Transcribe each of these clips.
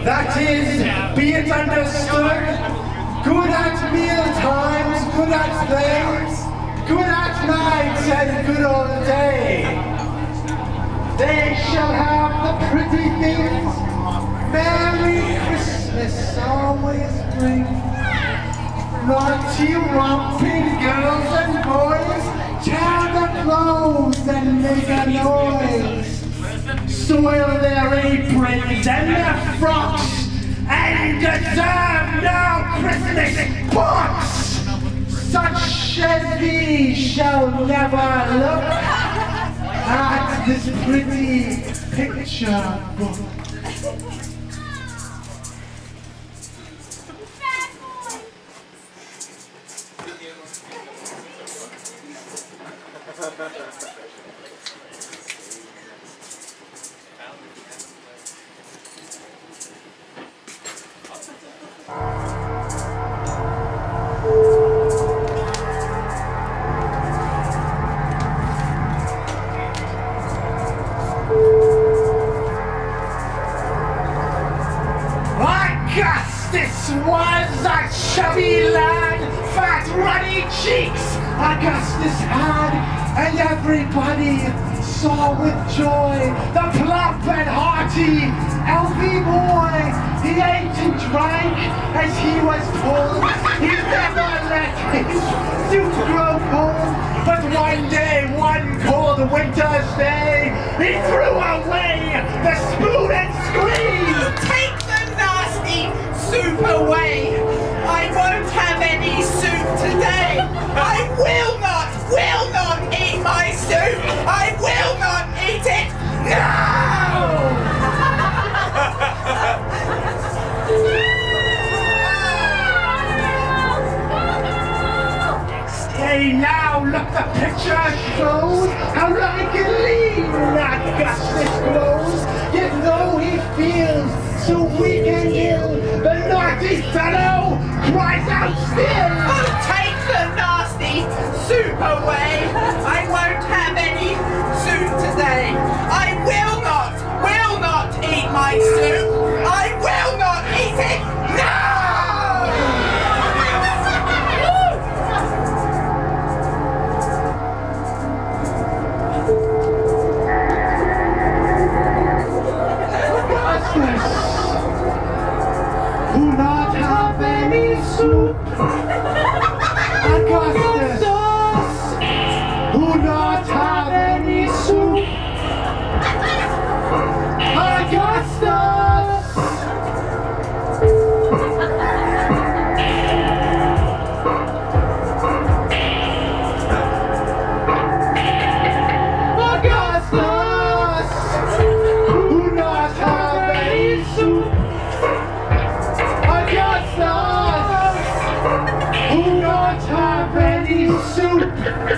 That is, be it understood, good at meal times, good at days, good at night, and good all day. They shall have the pretty things Merry Christmas always brings. Naughty romping girls and boys tear their clothes and make a noise. Soil their aprons and their frocks and deserve no Christmas box. Such as these shall never look at this pretty picture book. Augustus was a chubby lad, fat ruddy cheeks Augustus had, and everybody saw with joy the plump and hearty, healthy boy. He ate and drank as he was told. He never let his suit grow cold, but one day, one cold winter's day, he threw away the spoon and screamed, "Take the nasty soup away! I won't have any soup today! I will not eat my soup! I will not eat it! No!" Hey, now look, the picture shows how like and lean Augustus grows. Yet though he feels so weak and ill, the naughty fellow cries out still, "Oh, take the nasty soup away! I won't have any soup today! I will not eat my soup! I will not eat it! No!" Who not have any soup? Augustus, who not have any soup? Augustus! Augustus! Who not have any soup? Who not have any soup?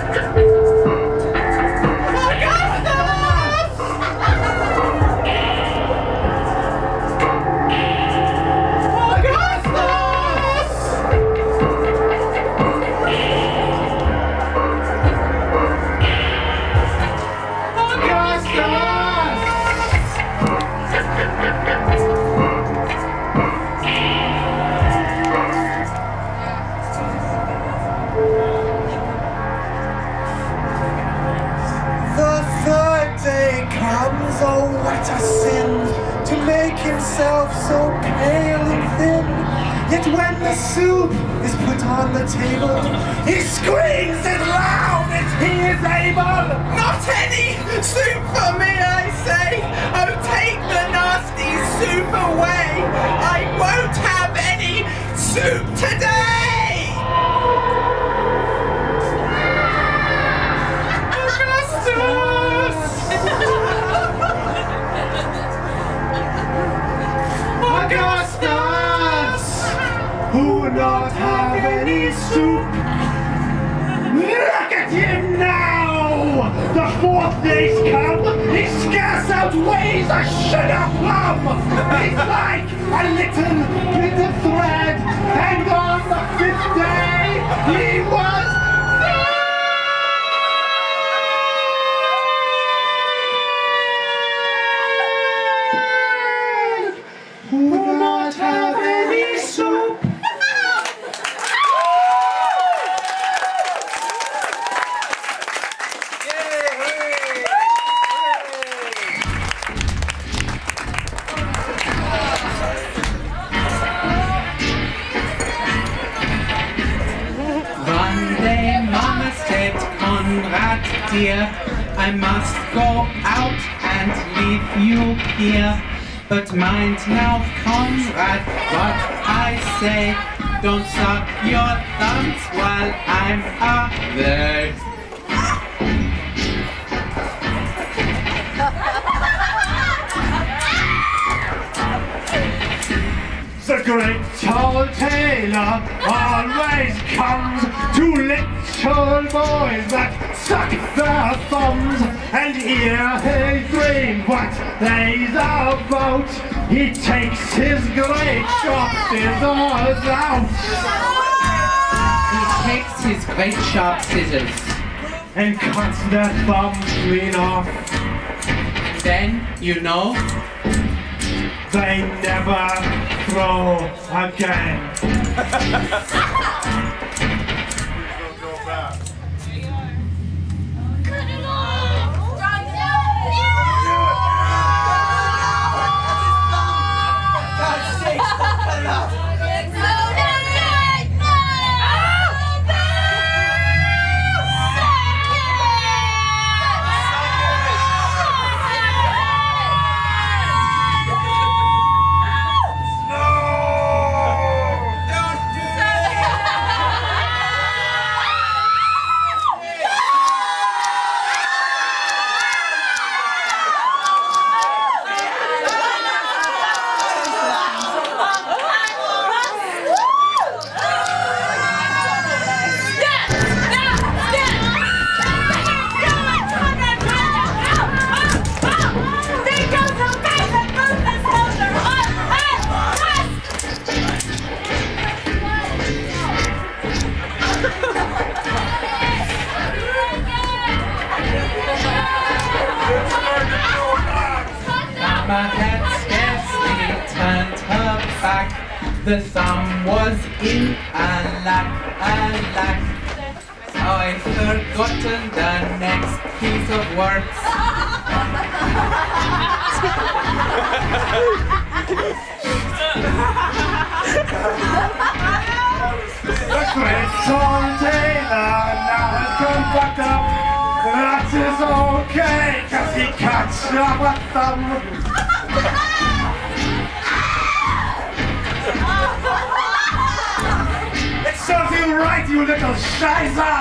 Oh, what a sin to make himself so pale and thin. Yet when the soup is put on the table, he screams as loud as he is able. "Not any soup for me, I say! Oh, take the nasty soup away! I won't have any soup today!" Augustus! Augustus! Who not have any soup? Look at him now! The fourth day's come, he scarce outweighs a sugar plum! He's like a little bit of thread, and on the fifth day, he was dead! Who dear, I must go out and leave you here. But mind now, comrade, what I say. Don't suck your thumbs while I'm away. The great tall tailor always comes to little boys that suck their thumbs, and ere he dream what they's about, he takes his great sharp scissors out. He takes his great sharp scissors and cuts their thumbs clean off. Then, you know, they never throw again. Mama had scarcely turned her back. The thumb was in alack. I've forgotten the next piece of words. The great tall tailor now has come back up. That is okay, cause he cuts off a thumb. It serves you right, you little shizer!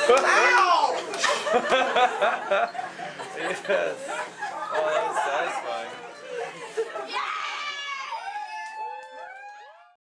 Yes. Oh, that was satisfying.